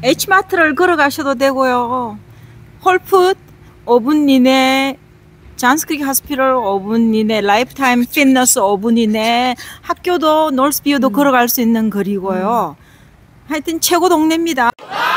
H마트를 걸어가셔도 되고요. 홀풋 5분 이내, 잔스크릭 하스피럴 5분 이내, 라이프타임 피트너스 5분 이내, 학교도 노스비우도 걸어갈 수 있는 거리고요. 하여튼 최고 동네입니다.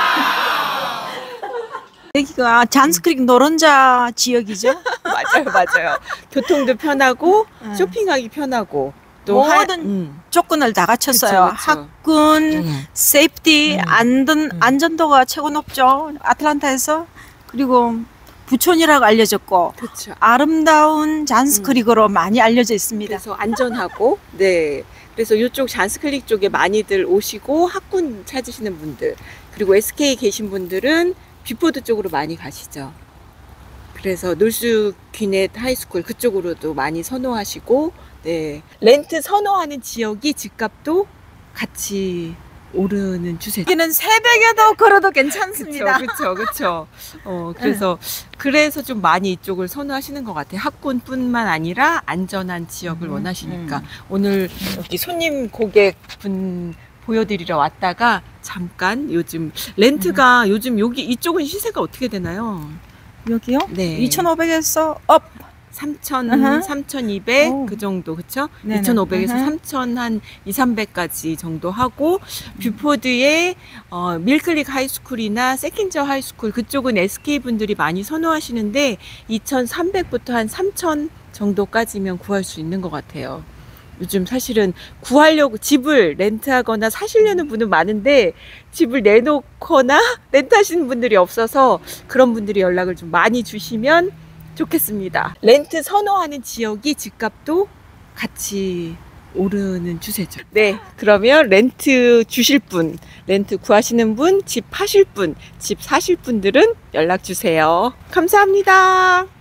여기가 잔스크릭 노른자 지역이죠. 맞아요. 교통도 편하고 쇼핑하기 편하고 또 모든 조건을 다 갖췄어요. 그쵸. 학군, 세이프티, 안전도가 최고 높죠. 아틀란타에서. 그리고 부촌이라고 알려졌고 그쵸. 아름다운 잔스크릭으로 많이 알려져 있습니다. 그래서 안전하고 네. 그래서 이쪽 잔스크릭 쪽에 많이들 오시고 학군 찾으시는 분들 그리고 SK 계신 분들은 뷰포드 쪽으로 많이 가시죠. 그래서 놀수 귀넷 하이스쿨 그쪽으로도 많이 선호하시고 네. 렌트 선호하는 지역이 집값도 같이 오르는 추세. 여기는 새벽에도 걸어도 괜찮습니다. 그렇죠. 그래서 좀 많이 이쪽을 선호하시는 것 같아요. 학군뿐만 아니라 안전한 지역을 원하시니까 오늘 여기 손님 고객분 보여드리러 왔다가 잠깐 요즘 렌트가 요즘 여기 이쪽은 시세가 어떻게 되나요? 여기요? 네. 2,500에서 업. 3,000, 3,200 오. 그 정도 그쵸? 네네. 2,500에서 3,000 한 2, 300까지 정도 하고 뷰포드의 밀클릭 하이스쿨이나 세킨저 하이스쿨 그쪽은 SK 분들이 많이 선호하시는데 2,300부터 한 3,000 정도까지면 구할 수 있는 것 같아요. 요즘 사실은 구하려고 집을 렌트하거나 사시려는 분은 많은데 집을 내놓거나 렌트하시는 분들이 없어서 그런 분들이 연락을 좀 많이 주시면 좋겠습니다. 렌트 선호하는 지역이 집값도 같이 오르는 추세죠. 네, 그러면 렌트 주실 분, 렌트 구하시는 분, 집 파실 분, 집 사실 분들은 연락 주세요. 감사합니다.